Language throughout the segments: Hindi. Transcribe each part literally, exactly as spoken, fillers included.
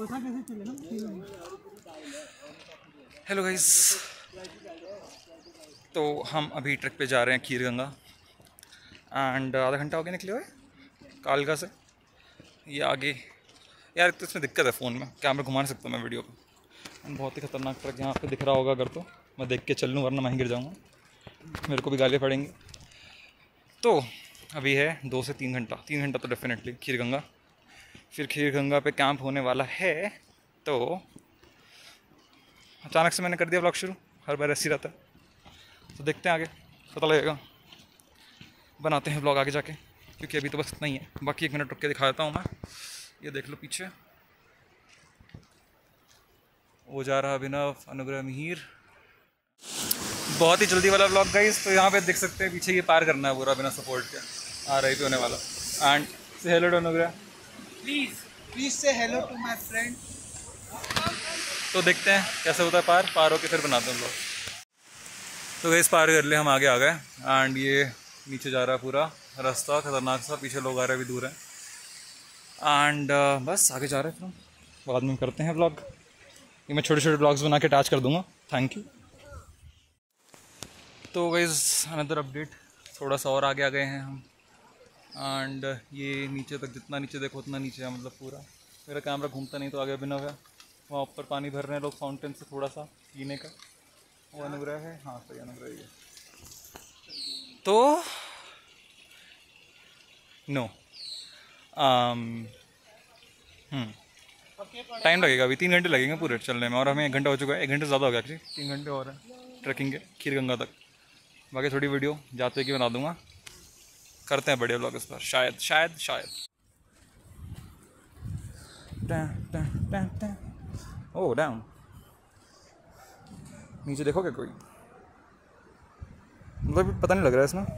हेलो गाइस, तो हम अभी ट्रैक पे जा रहे हैं खीर गंगा एंड आधा घंटा हो गया निकले हुए कालका से। ये आगे यार तो इसमें दिक्कत है, फ़ोन में कैमरा घुमा नहीं सकता मैं वीडियो पे। बहुत ही खतरनाक ट्रक यहाँ पे दिख रहा होगा अगर, तो मैं देख के चल लूँ वरना मैं गिर जाऊँगा, मेरे को भी गालियाँ पड़ेंगी। तो अभी है दो से तीन घंटा तीन घंटा तो डेफिनेटली खीर गंगा, फिर खीर गंगा पे कैंप होने वाला है। तो अचानक से मैंने कर दिया व्लॉग शुरू, हर बार ऐसे ही रहता है, तो देखते हैं आगे पता लगेगा, बनाते हैं व्लॉग आगे जाके, क्योंकि अभी तो बस इतना ही है। बाकी एक मिनट रुक के दिखा देता हूँ मैं, ये देख लो पीछे वो जा रहा अभिनव, अनुग्रह, मिहिर। बहुत ही जल्दी वाला व्लॉग गाइस। तो यहाँ पे देख सकते हैं पीछे ये पार करना है पूरा बिना सपोर्ट के, आ रही पे होने वाला। And say hello to Anugrah, please please say hello to my friend. तो देखते हैं कैसे होता है पार पार होके फिर बनाते हैं व्लॉग। तो गाइस पार कर ले, हम आगे आ गए एंड ये नीचे जा रहा है पूरा रास्ता खतरनाक सा, पीछे लोग आ रहे हैं, अभी दूर है एंड uh, बस आगे जा रहे हैं, फिर बाद में करते हैं व्लॉग। ये मैं छोटे छोटे व्लॉग्स बना के अटैच कर दूंगा। Thank you. तो गाइस अनदर अपडेट, थोड़ा सा और आगे आ गए हैं हम एंड ये नीचे तक जितना नीचे देखो उतना नीचे है, मतलब पूरा। मेरा कैमरा घूमता नहीं तो आगे अभिनव है, वहाँ ऊपर पानी भर रहे हैं लोग फाउंटेन से थोड़ा सा पीने का। वो अनुग्रह है, हाँ सही अनुग्रह ही है। तो नो टाइम लगेगा, अभी तीन घंटे लगेंगे पूरे चलने में, और हमें एक घंटा हो चुका है, एक घंटे ज़्यादा हो गया एक्चुअली, तीन घंटे और है ट्रैकिंग के खीर गंगा तक। बाकी थोड़ी वीडियो जाते कि बना दूंगा, करते हैं बढ़िया व्लॉग इस पर, शायद शायद शायद। ओह डाउन, नीचे देखोगे कोई, मतलब पता नहीं लग रहा है इसमें।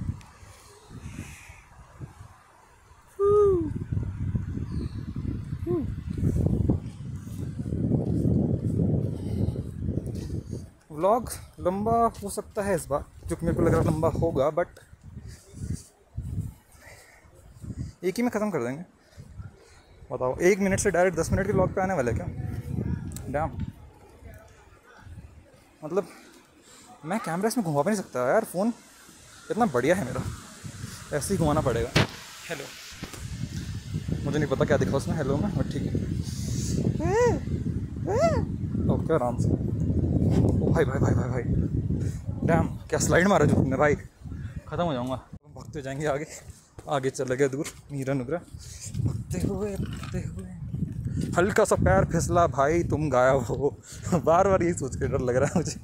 व्लॉग लंबा हो सकता है इस बार, जो कि मेरे को लग रहा है लंबा होगा, बट एक ही में ख़त्म कर देंगे। बताओ, एक मिनट से डायरेक्ट दस मिनट के व्लॉग पे आने वाले क्या? डैम, मतलब मैं कैमरा इसमें घुमा भी नहीं सकता यार, फ़ोन इतना बढ़िया है मेरा, ऐसे ही घुमाना पड़ेगा। हेलो, मुझे नहीं पता क्या दिखा उसमें हेलो में, बट ठीक है। ओके आराम से। ओ भाई भाई भाई भाई भाई डैम, क्या स्लाइड मारा जो तुमने भाई, ख़त्म हो जाऊँगा। भागते जाएंगे आगे, आगे चले गए दूर मीरा नुगरा, भागते हुए भागते हुए हल्का सा पैर फिसला भाई, तुम गायब हो। बार बार यही सोच के डर लग रहा है मुझे।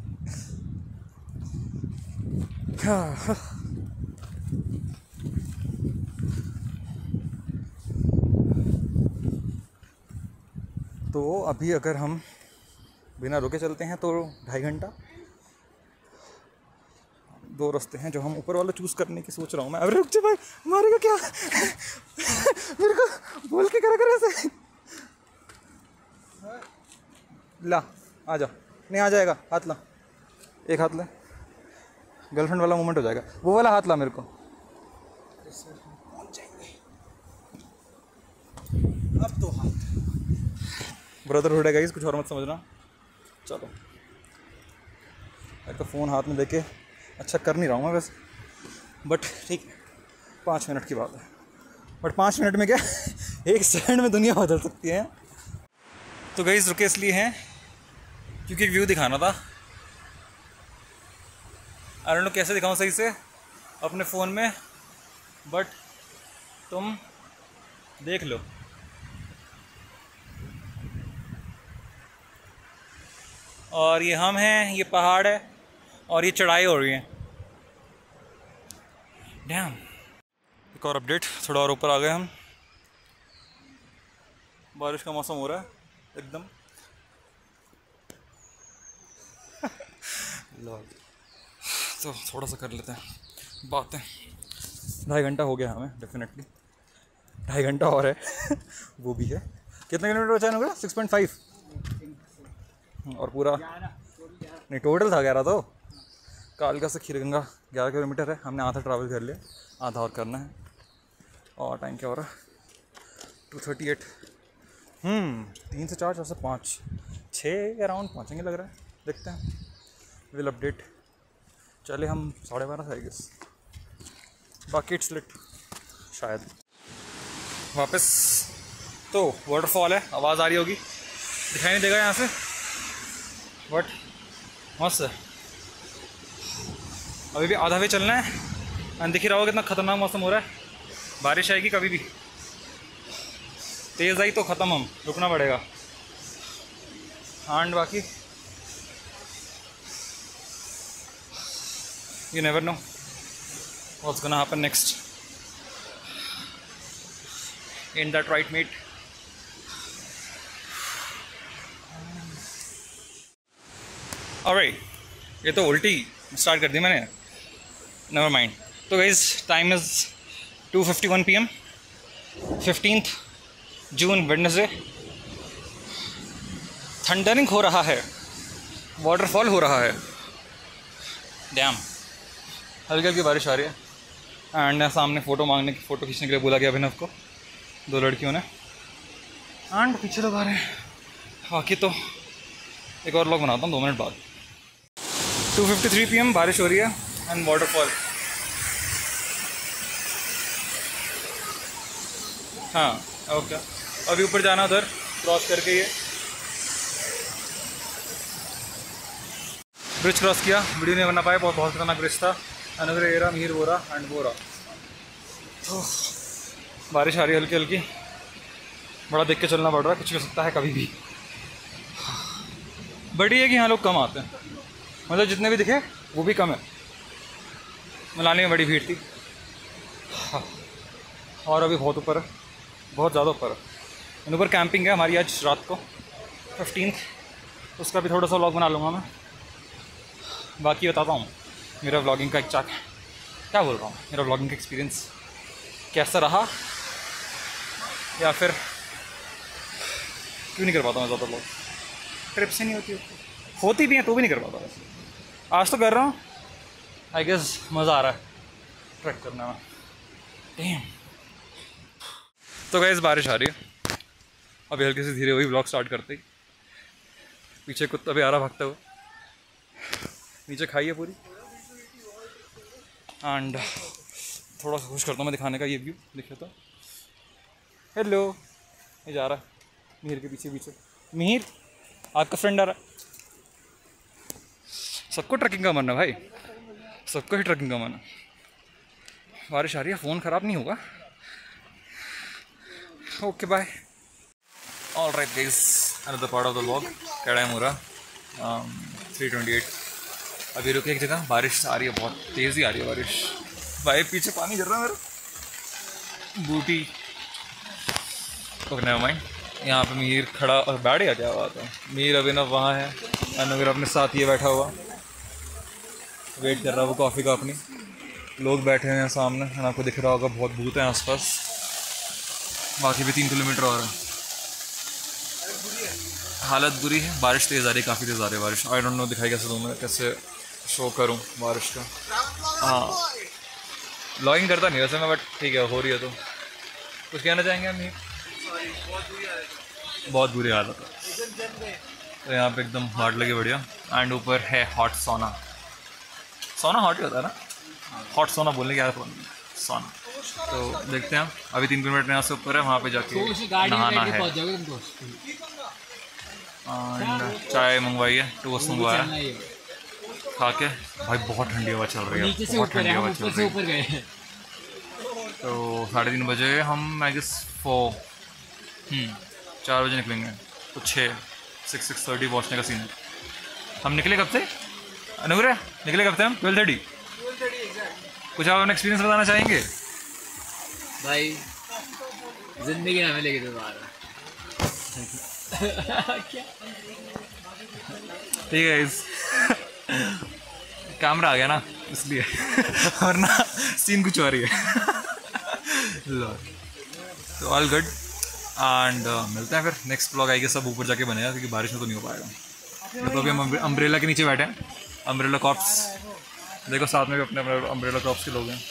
तो अभी अगर हम बिना रुके चलते हैं तो ढाई घंटा, दो रास्ते हैं जो हम ऊपर वाला चूज़ करने की सोच रहा हूँ मैं। अरे रुक जा भाई, मारेगा क्या? मेरे को बोल के करा कर ऐसे। ला आ जा, नहीं आ जाएगा, हाथ ला, एक हाथ ले, गर्लफ्रेंड वाला मोमेंट हो जाएगा, वो वाला हाथ ला मेरे को। अब तो हाथ ब्रदरहुड है गाइस, कुछ और मत समझना। चलो, एक तो फ़ोन हाथ में लेके अच्छा कर नहीं रहा हूँ मैं वैसे, बट ठीक है, पाँच मिनट की बात है। बट पाँच मिनट में क्या एक सेकंड में दुनिया बदल सकती है। तो गाइस रुके इसलिए हैं क्योंकि एक व्यू दिखाना था। आई डोंट नो कैसे दिखाऊं सही से अपने फ़ोन में, बट तुम देख लो। और ये हम हैं, ये पहाड़ है और ये चढ़ाई हो रही है। डैम, एक और अपडेट, थोड़ा और ऊपर आ गए हम, बारिश का मौसम हो रहा है एकदम। तो थोड़ा सा कर लेते हैं बातें। ढाई घंटा हो गया हमें डेफिनेटली, ढाई घंटा और है। वो भी है। कितने किलोमीटर बचा है ना? सिक्स पॉइंट फाइव और पूरा नहीं, टोटल था ग्यारह। तो कालका से खीर गंगा ग्यारह किलोमीटर है, हमने आधा ट्रैवल कर लिया, आधा और करना है। और टाइम क्या हो रहा है? टू थर्टी एट हम्म तीन से चार, चार से पाँच, छः के अराउंड पहुँचेंगे लग रहा है, देखते हैं, विल अपडेट। चले हम साढ़े बारह से आई गेस, बाकी इट्स लिट शायद। वापस तो वाटरफॉल है, आवाज़ आ रही होगी, दिखाई नहीं देगा यहाँ से, बट मस्त है। अभी भी आधा वे चलना है एंड दिख ही रहा होगा कितना ख़तरनाक मौसम हो रहा है, बारिश आएगी कभी भी, तेज़ आई तो ख़त्म, हम रुकना पड़ेगा। एंड बाकी you never know what's gonna happen next, in that right mate. Alright, ये तो उल्टी स्टार्ट कर दी मैंने, नेवर माइंड। तो guys time is two fifty one P M, fifteenth June Wednesday. Thundering हो रहा है, वाटरफॉल हो रहा है, डैम, हल्की हल्की बारिश आ रही है। एंड सामने फ़ोटो मांगने की फ़ोटो खींचने के लिए बोला गया अभिनव को, दो लड़कियों ने, एंड पीछे लोग आ रहे हैं। बाकी तो एक और व्लॉग बनाता हूँ दो मिनट बाद। टू फिफ्टी थ्री पी एम, बारिश हो रही है एंड वाटरफॉल। हाँ ओके, अभी ऊपर जाना, उधर क्रॉस करके ये ब्रिज क्रॉस किया, वीडियो नहीं बना पाया, बहुत बहुत खतरनाक ब्रिज था। अनगर एरा, मीर बोरा एंड बोरा। तो बारिश आ रही है हल्की हल्की, बड़ा देख के चलना पड़ रहा है, कुछ हो सकता है कभी भी। बड़ी है कि यहाँ लोग कम आते हैं, मतलब जितने भी दिखे वो भी कम है, मनाली में बड़ी भीड़ थी। हाँ, और अभी बहुत ऊपर है, बहुत ज़्यादा ऊपर है। ऊपर कैंपिंग है हमारी आज रात को फिफ्टींथ, उसका भी थोड़ा सा व्लॉग बना लूँगा मैं। बाकी बताता हूँ मेरा व्लॉगिंग का एक चाक, क्या बोल रहा हूँ, मेरा व्लॉगिंग का एक्सपीरियंस कैसा रहा, या फिर क्यों नहीं कर पाता मैं ज़्यादा व्लॉग, ट्रिप से नहीं होती, होती भी है तो भी नहीं कर पाता। वैसे आज तो कर रहा हूँ, आई गेस मज़ा आ रहा है ट्रैक करने में। Damn. तो गाइस बारिश आ रही है, अभी हल्के से धीरे वही ब्लॉग स्टार्ट करते ही पीछे कुत्ता भी आ रहा भागता हुआ, नीचे खाई है पूरी। एंड थोड़ा सा कोशिश करता हूँ मैं दिखाने का, ये व्यू दिखे तो। हेलो, ये जा रहा है मिहिर के पीछे पीछे। मिहिर आपका फ्रेंड आ रहा है। सबको ट्रैकिंग का मन है भाई, सबको ही ट्रैकिंग का मन है। बारिश आ रही है, फ़ोन ख़राब नहीं होगा। Okay bye. All right guys, another part of the vlog. क्या टाइम हो रहा, थ्री ट्वेंटी एट। अभी रुके एक जगह, बारिश आ रही है, बहुत तेज़ ही आ रही है बारिश। भाई पीछे पानी गिर रहा है मेरा, बूटी। Okay never mind. यहाँ पे मीर खड़ा और बैठ गया, क्या बात है। मीर अभिनव वहाँ है, अनगर अपने साथ ये बैठा हुआ वेट कर रहा है वो कॉफ़ी का अपनी। लोग बैठे हैं सामने, आपको दिख रहा होगा, बहुत भूत हैं आसपास। बाकी भी तीन किलोमीटर और है। हालत बुरी है, बारिश तेज़ आ रही है, काफ़ी तेज़ आ रही है बारिश। आई डोंट नो दिखाई कैसे दूँ मैं, कैसे शो करूँ बारिश का। हाँ ब्लॉगिंग करता नहीं वैसे मैं, बट ठीक है हो रही है तो कुछ कहना चाहेंगे हम। नहीं बहुत बुरी हालत है। तो यहाँ पे एकदम हॉट लगे बढ़िया। एंड ऊपर है हॉट सोना। सोना हॉट ही होता है ना, हॉट सोना बोलने क्या है, सोना। तो देखते हैं, अभी तीन किलोमीटर यहाँ से ऊपर है, वहाँ पे जाके नहाना है। एंड चाय मंगवाई है, टोस्ट मंगवाया, खा के। भाई बहुत ठंडी हवा चल रही है, बहुत ठंडी हवा चल रही है। तो साढ़े तीन बजे हम आई गेस फोर चार बजे निकलेंगे, तो छः सिक्स सिक्स थर्टी पहुँचने का सीन है। हम निकले कब से अनुग्रह, निकले कब से हम? Twelve thirty. कुछ आप अपना एक्सपीरियंस बताना चाहेंगे? भाई जिंदगी ना मिलेगी दोबारा। क्या ठीक है, इस कैमरा आ गया ना इसलिए वरना सीन कुछ और ही है। लो तो ऑल गुड। एंड मिलते हैं फिर नेक्स्ट ब्लॉग आएगा, सब ऊपर जाके बनेगा क्योंकि बारिश में तो नहीं हो पाएगा। तो अभी हम अम्ब्रेला के नीचे बैठे हैं, अम्ब्रेला कॉप्स। देखो साथ में भी अपने अपने अम्ब्रेला कॉप्स के लोग हैं।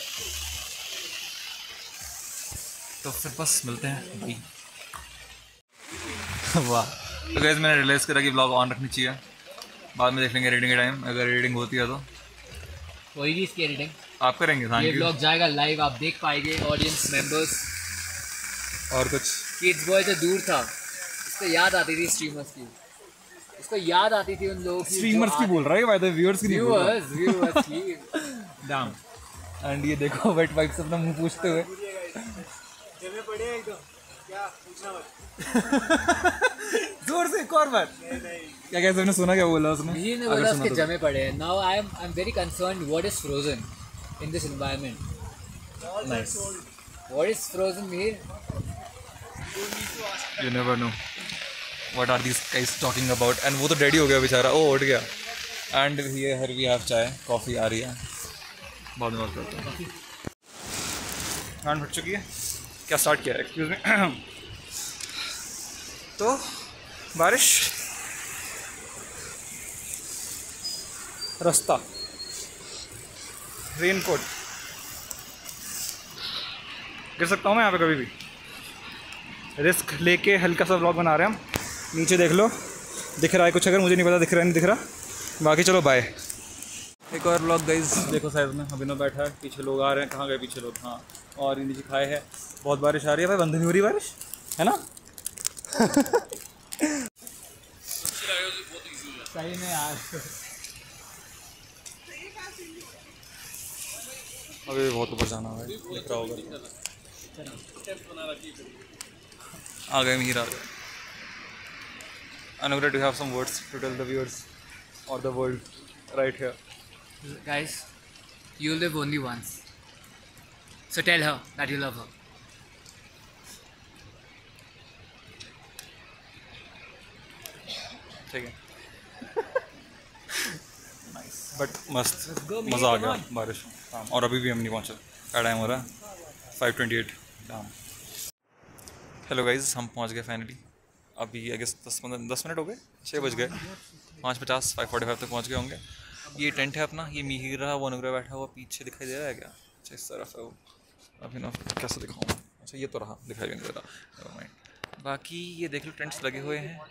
तो फिर बस मिलते हैं भाई। वाह। तो गैस मैंने रियलाइज़ करा कि ब्लॉग ऑन रखनी चाहिए, बाद में देख लेंगे रीडिंग के टाइम, अगर रीडिंग होती है तो होगी इसकी एडिटिंग। आप करेंगे। थैंक ये यू। ब्लॉग जाएगा लाइव, आप देख पाएंगे, ऑडियंस मेंबर्स। और कुछ किड्स बॉय तो दूर था, इसको याद आती थी स्ट्रीमर्स की, इसको याद आती थी उन लोगों की। स्ट्रीमर्स की बोल रहा है, बाय द व्यूअर्स की नहीं बोल रहा। व्यूअर्स व्यूअर्स की। डैम। एंड ये देखो वेट वाइप से अपना मुंह पूछते हुए। जमे पड़े हैं एकदम, क्या पूछना मत। जोर से एक और बार। नहीं नहीं क्या कैसे उसने सुना, क्या बोला उसने? मीर ने अगर बोला सुना उसके तो। जमे पड़े हैं। Now I am I am very concerned what is frozen in this environment. Nice. What is frozen Mir? You never know what are these guys talking about. And वो तो रेडी हो गया बेचारा, ओ उठ गया। And here we have chai, coffee आ रही है, बहुत मजा करता है। हैंड फट चुकी है, क्या स्टार्ट किया है, एक्सक्यूज मी। तो बारिश, रास्ता, रेनकोट, गिर सकता हूँ मैं यहाँ पे कभी भी। रिस्क लेके हल्का सा व्लॉग बना रहे हैं हम। नीचे देख लो, दिख रहा है कुछ, अगर मुझे नहीं पता दिख रहा है नहीं दिख रहा, बाकी चलो बाय। एक और व्लॉग गाइस, देखो साइड में अभिनव बैठा है, पीछे लोग आ रहे हैं, कहाँ गए पीछे लोग? हाँ, और ये नीचे खाए है। बहुत बारिश आ रही है भाई, बंद नहीं हो रही बारिश, है ना? सही में यार। अभी बहुत ऊपर जाना है, दिख रहा होगा। आ गए मीर, आ गए। Anugrah, do you have some words to tell the viewers or the world right here? Guys, you live only once, so tell her that you love her. ठीक है। नाइस बट मस्त, मज़ा आ गया बारिश में। हाँ, और अभी भी हम नहीं पहुँचे, क्या टाइम हो रहा है? Five twenty eight. Damn. Hello guys, हम पहुँच गए फाइनली। अभी आई गेस दस पंद्रह दस मिनट हो गए, छः बज गए, पाँच पचास फाइव फोर्टी फाइव तक पहुँच गए होंगे। ये टेंट है अपना, ये मीरा वो अनुग्रह बैठा हुआ पीछे दिखाई दे रहा है क्या? अच्छा इस तरफ है वो। अभी ना कैसे दिखाऊँ? अच्छा ये तो रहा, दिखाई भी नहीं दे रहा, माइंड। बाकी ये देख लो, टेंट्स लगे हुए हैं।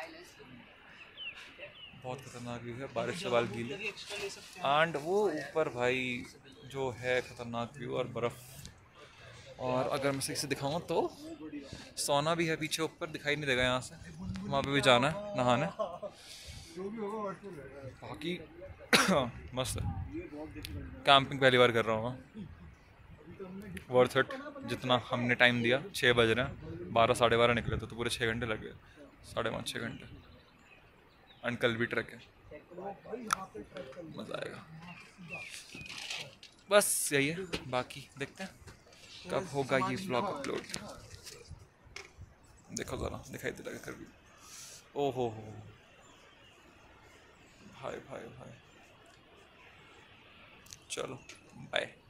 बहुत खतरनाक व्यू है, बारिश से बाल गीले। एंड वो ऊपर भाई जो है खतरनाक व्यू और बर्फ़। और अगर मैं सही से दिखाऊँ तो सोना भी है पीछे ऊपर, दिखाई नहीं देगा यहाँ से, वहाँ पे भी जाना है नहाने। बाकी मस्त है। कैंपिंग पहली बार कर रहा हूँ, वर्थ इट। जितना हमने टाइम दिया, छः बज रहे हैं, बारह साढ़े बारह निकले थे तो पूरे छः घंटे लग गए, साढ़े पाँच छः घंटे। एंड कल भी ट्रैक है, मज़ा आएगा। बस यही है, बाकी देखते हैं कब होगा ये व्लॉग अपलोड। देखो ज़रा, दिखाई दे रहा कर भी। ओ हो हो भाई भाई भाई, चलो बाय।